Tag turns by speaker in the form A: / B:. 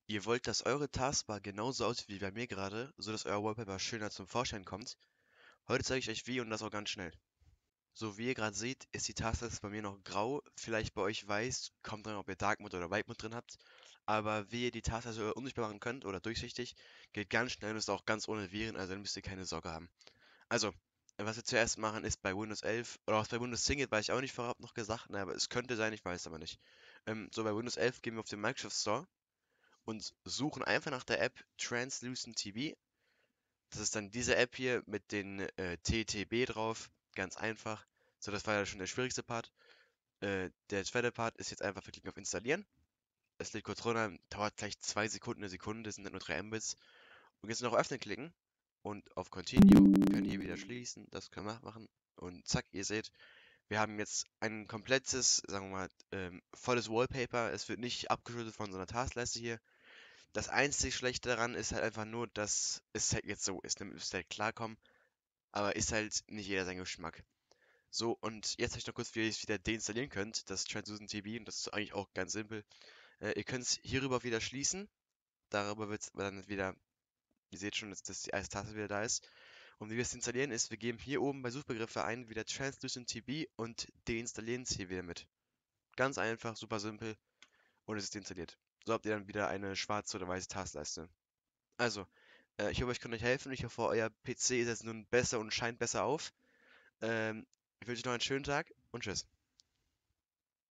A: Ihr wollt, dass eure Taskbar genauso aussieht wie bei mir gerade, so dass euer Wallpaper schöner zum Vorschein kommt. Heute zeige ich euch wie und das auch ganz schnell. So wie ihr gerade seht, ist die Taskleiste bei mir noch grau, vielleicht bei euch weiß, kommt dran, ob ihr Dark Mode oder White Mode drin habt. Aber wie ihr die Taskleiste unsichtbar machen könnt oder durchsichtig, geht ganz schnell und ist auch ganz ohne Viren, also dann müsst ihr keine Sorge haben. Also, was wir zuerst machen, ist bei Windows 11, oder was bei Windows 10 geht, weiß ich auch nicht vorab noch gesagt, ne, aber es könnte sein, ich weiß aber nicht. So bei Windows 11 gehen wir auf den Microsoft Store und suchen einfach nach der App Translucent TV. Das ist dann diese App hier mit den TTB drauf. Ganz einfach. So, das war ja schon der schwierigste Part. Der zweite Part ist jetzt einfach, wir klicken auf Installieren. Es lädt kurz runter, dauert gleich 2 Sekunden, eine Sekunde, das sind dann nur 3 Mbits. Und jetzt noch auf Öffnen klicken und auf Continue. Könnt ihr wieder schließen, das können wir machen. Und zack, ihr seht, wir haben jetzt ein komplettes, sagen wir mal, volles Wallpaper. Es wird nicht abgeschüttet von so einer Taskleiste hier. Das einzig Schlechte daran ist halt einfach nur, dass es halt jetzt so ist. Damit müsst ihr halt klarkommen, aber ist halt nicht jeder sein Geschmack. So, und jetzt zeige ich noch kurz, wie ihr es wieder deinstallieren könnt, das Translucent TV, und das ist eigentlich auch ganz simpel. Ihr könnt es hierüber wieder schließen, darüber wird es dann wieder, ihr seht schon, dass die erste Taste wieder da ist. Und wie wir es installieren ist, wir geben hier oben bei Suchbegriffe ein, wieder Translucent TV und deinstallieren es hier wieder mit. Ganz einfach, super simpel und es ist deinstalliert. So habt ihr dann wieder eine schwarze oder weiße Taskleiste. Also, ich hoffe, ich kann euch helfen. Ich hoffe, euer PC ist jetzt nun besser und scheint besser auf. Ich wünsche euch noch einen schönen Tag und tschüss.